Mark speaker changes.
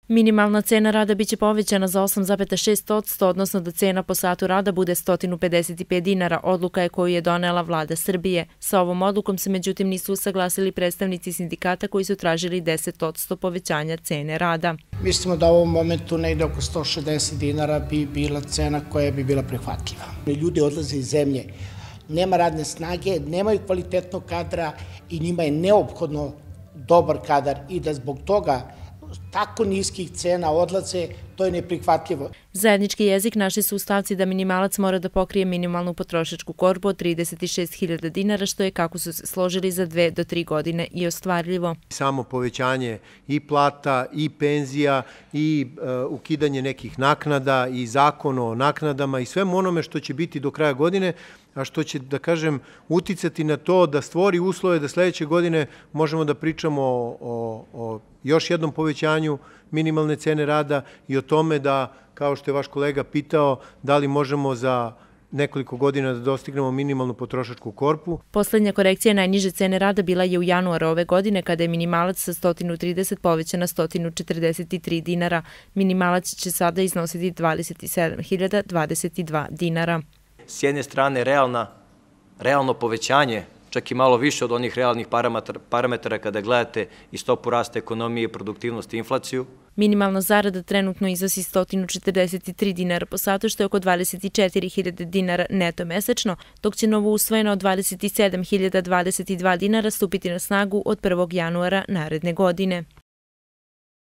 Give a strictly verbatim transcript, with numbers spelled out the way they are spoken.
Speaker 1: Minimalna cena rada biće povećana za osam zarez šest posto, odnosno da cena po satu rada bude sto pedeset pet dinara, odluka je koju je donela vlada Srbije. Sa ovom odlukom se međutim nisu usaglasili predstavnici sindikata koji su tražili deset posto povećanja cene rada.
Speaker 2: Mislimo da u ovom momentu negde oko sto šezdeset dinara bi bila cena koja bi bila prihvatljiva. Ljudi odlaze iz zemlje, nema radne snage, nemaju kvalitetnog kadra i njima je neophodno dobar kadar i da zbog toga tako niskih cena odlaze, to je neprihvatljivo.
Speaker 1: Zajednički jezik našli su u stavci da minimalac mora da pokrije minimalnu potrošačku korpu od trideset šest hiljada dinara, što je, kako su se složili, za dve do tri godine i ostvarljivo.
Speaker 3: Samo povećanje i plata, i penzija, i ukidanje nekih naknada, i zakon o naknadama i svemu onome što će biti do kraja godine, a što će, da kažem, uticati na to da stvori uslove da sledeće godine možemo da pričamo o, o još jednom povećanju minimalne cene rada i o tome da, kao što je vaš kolega pitao, da li možemo za nekoliko godina da dostignemo minimalnu potrošačku korpu.
Speaker 1: Poslednja korekcija najniže cene rada bila je u januaru ove godine, kada je minimalac sa sto trideset povećan na sto četrdeset tri dinara. Minimalac će sada iznositi dvadeset sedam hiljada dvadeset dva dinara.
Speaker 4: S jedne strane realna, realno povećanje, čak i malo više od onih realnih parametara kada gledate i stopu rasta ekonomije, produktivnost i inflaciju.
Speaker 1: Minimalna zarada trenutno iznosi sto četrdeset tri dinara po satu, što je oko dvadeset četiri hiljade dinara neto mesečno, dok će novo usvojeno od dvadeset sedam hiljada dvadeset dva dinara stupiti na snagu od prvog januara naredne godine.